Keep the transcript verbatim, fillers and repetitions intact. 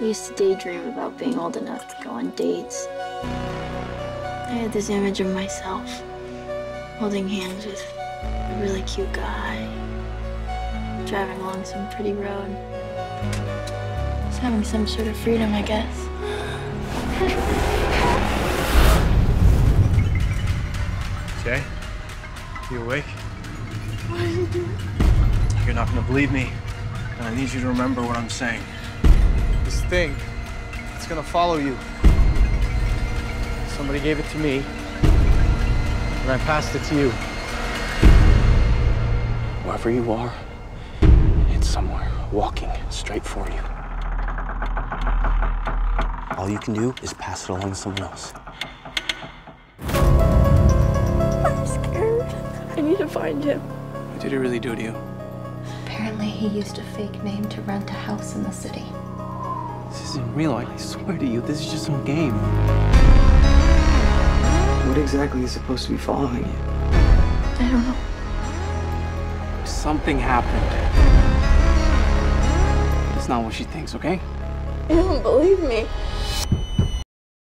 used to daydream about being old enough to go on dates. I had this image of myself holding hands with a really cute guy, driving along some pretty road. Just having some sort of freedom, I guess. Jay, you awake? You're not gonna believe me, and I need you to remember what I'm saying. This thing, it's gonna follow you. Somebody gave it to me, and I passed it to you. Wherever you are, it's somewhere walking straight for you. All you can do is pass it along to someone else. I'm scared. I need to find him. What did he really do to you? Apparently, he used a fake name to rent a house in the city. This isn't real, I swear to you, this is just some game. What exactly is supposed to be following you? I don't know. Something happened. It's not what she thinks, okay? You don't believe me.